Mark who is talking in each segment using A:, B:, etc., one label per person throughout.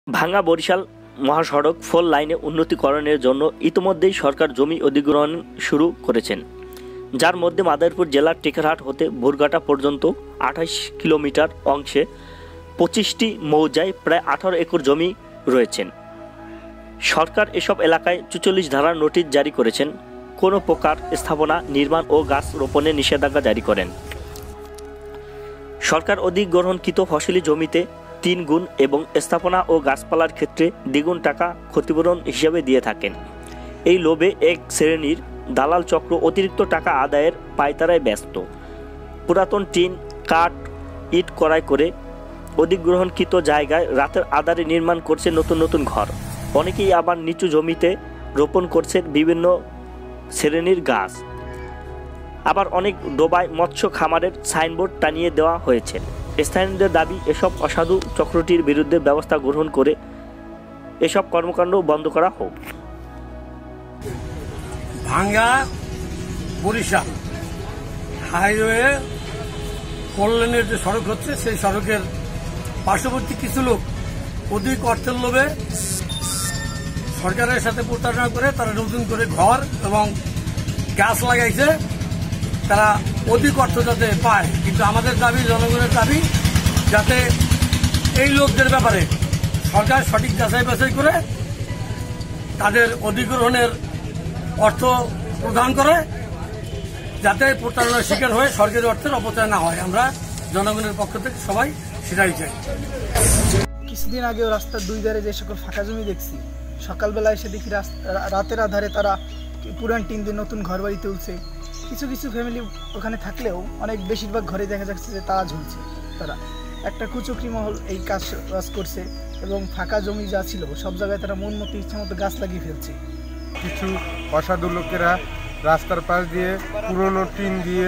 A: ভাঙা বরিশাল মহাসড়ক 4 লাইনে উন্নতিকরণের জন্য ইতিমধ্যেই সরকার জমি অধিগ্রহণ শুরু করেছেন, যার মধ্যে মাদারীপুর জেলার টেকেরহাট হতে ভুরঘাটা পর্যন্ত 28 কিলোমিটার অংশে 25টি মৌজায় প্রায় 18 একর জমি রয়েছেন। সরকার এসব এলাকায় 44 ধারার নোটিশ জারি করেছেন, কোনো প্রকার স্থাপনা নির্মাণ ও গাছ রোপণে নিষেধাজ্ঞা জারি করেন। সরকার অধিগ্রহণকৃত ফসলি জমিতে 3 গুণ এবং স্থাপনা ও গাছপালার ক্ষেত্রে দ্বিগুণ টাকা ক্ষতিপূরণ হিসেবে দিয়ে থাকেন। এই লোভে এক শ্রেণীর দালাল চক্র অতিরিক্ত টাকা আদায়ের পায়তারায় ব্যস্ত। পুরাতন টিন, কাঠ, ইট ক্রয় করে অধিগ্রহণকৃত জায়গায় রাতের আধারে নির্মাণ করছে নতুন নতুন ঘর। অনেকেই আবার নিচু জমিতে রোপণ করছে বিভিন্ন শ্রেণীর গাছ। আবার অনেক ডোবায় মৎস্য খামারের সাইনবোর্ড টানিয়ে দেওয়া হয়েছে। স্থানীয়দের দাবি, এসব অসাধু চক্রটির বিরুদ্ধে ব্যবস্থা গ্রহণ করে এসব কর্মকাণ্ড বন্ধ করা হোক।
B: ভাঙ্গা বরিশাল হাইওয়ে 4 লেনের যে সড়ক হচ্ছে, সেই সড়কের পার্শ্ববর্তী কিছু লোক অধিক অর্থের লোভে সরকারের সাথে প্রতারণা করে তারা নতুন করে ঘর এবং গাছ লাগাইছে, তারা অধিক অর্থ যাতে পায়। কিন্তু আমাদের দাবি, জনগণের দাবি, যাতে এই লোকদের ব্যাপারে সরকার সঠিক যাচাই বাছাই করে তাদের অধিগ্রহণের অর্থ প্রদান করে, যাতে প্রতারণার শিকার হয়ে সরকারি অর্থের অপচয় না হয়। আমরা জনগণের পক্ষ থেকে সবাই সেটাই চাই।
C: কিছুদিন আগেও রাস্তার দুই ধারে যে সকল ফাঁকা জমি দেখছি, সকালবেলা এসে দেখি রাতের আধারে তারা পুরান টিন দিয়ে নতুন ঘর বাড়ি তুলছে। কিছু কিছু ফ্যামিলি ওখানে থাকলেও অনেক বেশিরভাগ ঘরে দেখা যাচ্ছে যে তারা ঝুলছে। তারা একটা কুচক্রি মহল এই কাজ করছে এবং ফাঁকা জমি যা ছিল সব জায়গায় তারা মন মতো ইচ্ছা মতো গাছ লাগিয়ে ফেলছে।
D: কিছু অসাধু লোকেরা রাস্তার পাশ দিয়ে পুরনো টিন দিয়ে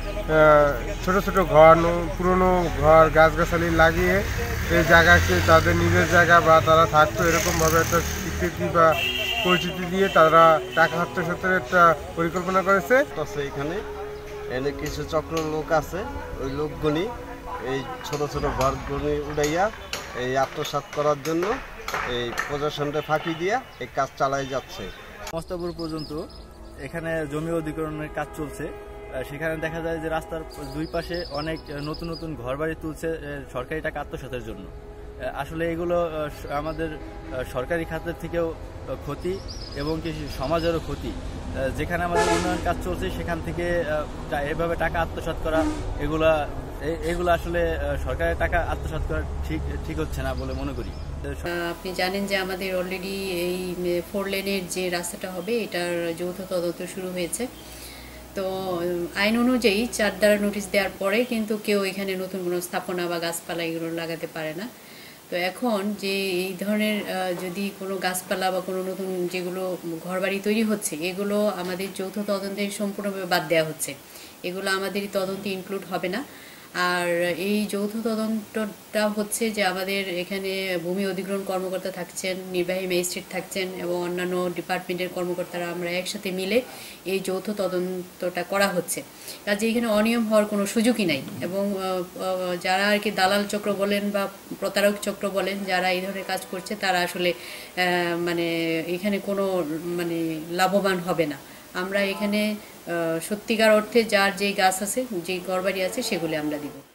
D: ছোট ছোট ঘর, পুরনো ঘর, গাছগাছালি লাগিয়ে এই জায়গাকে তাদের নিজের জায়গা বা তারা থাকতো এরকমভাবে একটা স্বীকৃতি বা পরিচিতি দিয়ে তারা টাকা আত্মসাতের একটা পরিকল্পনা করেছে।
E: এখানে এনে কিছু চক্র লোক আছে, ওই লোকগুলি এই ছোট ছোট ঘরগুলি উড়াইয়া এই আত্মসাৎ করার জন্য এই প্রশাসনটা ফাঁকি দিয়া এই কাজ চালাই যাচ্ছে।
F: মস্তাপুর পর্যন্ত এখানে জমি অধিগ্রহণের কাজ চলছে। সেখানে দেখা যায় যে রাস্তার দুই পাশে অনেক নতুন নতুন ঘরবাড়ি তুলছে সরকারি টাকা আত্মসাতের জন্য। আসলে এগুলো আমাদের সরকারি খাতের থেকেও ক্ষতি এবং কি সমাজেরও ক্ষতি। যেখানে আমাদের উন্নয়ন কাজ চলছে সেখান থেকে এভাবে টাকা আত্মসাৎ করা, এগুলো আসলে সরকারের টাকা আত্মসাৎ করা ঠিক হচ্ছে না বলে মনে করি।
G: আপনি জানেন যে আমাদের অলরেডি এই 4 লেনের যে রাস্তাটা হবে এটার যৌথ তদন্ত শুরু হয়েছে। তো আইন অনুযায়ী 4 ধারা নোটিশ দেওয়ার পরে কিন্তু কেউ এখানে নতুন কোনো স্থাপনা বা গাছপালা এগুলো লাগাতে পারে না। তো এখন যে এই ধরনের যদি কোনো গাছপালা বা কোনো নতুন যেগুলো ঘরবাড়ি তৈরি হচ্ছে, এগুলো আমাদের যৌথ তদন্তে সম্পূর্ণভাবে বাদ দেওয়া হচ্ছে। এগুলো আমাদের তদন্তে ইনক্লুড হবে না। আর এই যৌথ তদন্তটা হচ্ছে যে আমাদের এখানে ভূমি অধিগ্রহণ কর্মকর্তা থাকছেন, নির্বাহী ম্যাজিস্ট্রেট থাকছেন এবং অন্যান্য ডিপার্টমেন্টের কর্মকর্তারা, আমরা একসাথে মিলে এই যৌথ তদন্তটা করা হচ্ছে। কাজে এখানে অনিয়ম হওয়ার কোনো সুযোগই নাই। এবং যারা আর কি দালাল চক্র বলেন বা প্রতারক চক্র বলেন, যারা এই ধরনের কাজ করছে, তারা আসলে মানে এখানে কোনো মানে লাভবান হবে না। আমরা এখানে সত্যিকার অর্থে যার যেই গাছ আছে, যেই ঘরবাড়ি আছে, সেগুলি আমরা দিব।